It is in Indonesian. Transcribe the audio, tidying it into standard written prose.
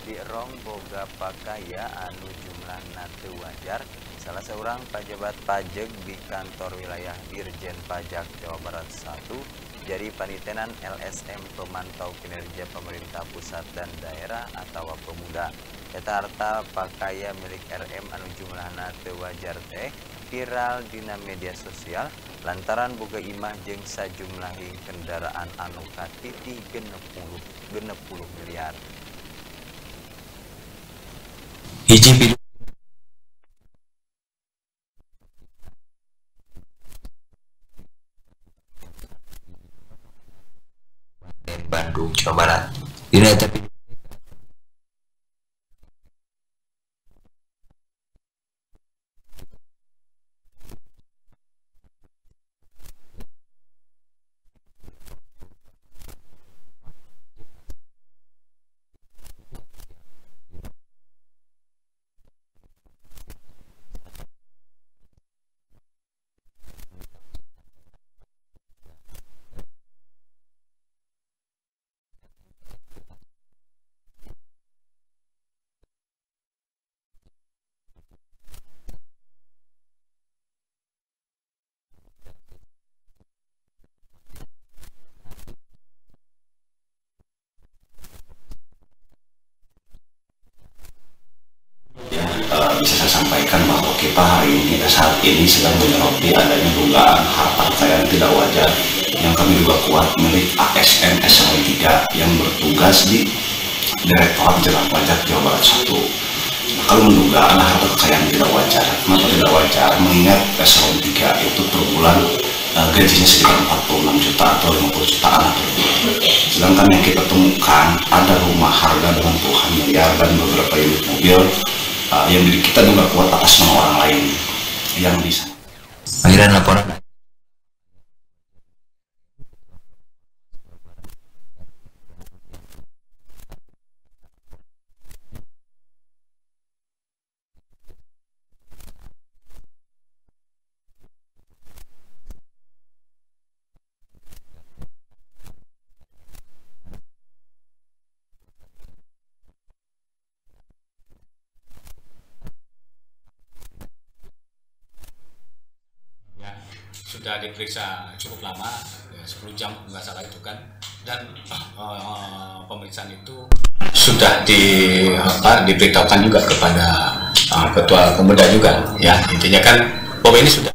di rong boga pakaya anu jumlahna teu wajar. Salah seorang pejabat pajak di kantor wilayah Dirjen Pajak Jawa Barat 1 jadi panitenan LSM pemantau kinerja pemerintah pusat dan daerah atau Pemuda. Eta harta pakaya milik RM anu jumlahna teu wajar teh viral dina media sosial lantaran boga imah jeung sajumlahing kendaraan anu katiti 60 miliar. Hiji Bandung, Jawa Barat. Dina eta bisa saya sampaikan bahwa kita hari ini saat ini sedang menyoroti adanya dugaan harta kekayaan tidak wajar yang kami duga kuat milik ASN Eselon 3 yang bertugas di Direktorat Jenderal Pajak Jawa Barat 1. Nah, kalau menduga ada harta kekayaan tidak wajar, kenapa tidak wajar? Mengingat Eselon 3 itu per bulan gajinya sekitar 46 juta atau 50 jutaan per bulan. Sedangkan yang kita temukan ada rumah harga dengan puluhan miliar dan beberapa unit mobil yang kita duga kuat atas nama orang lain yang bisa. akhiran laporan sudah diperiksa cukup lama, 10 jam nggak salah itu kan, dan pemeriksaan itu sudah diberitahukan juga kepada Ketua Pemuda juga, ya intinya kan bahwa ini sudah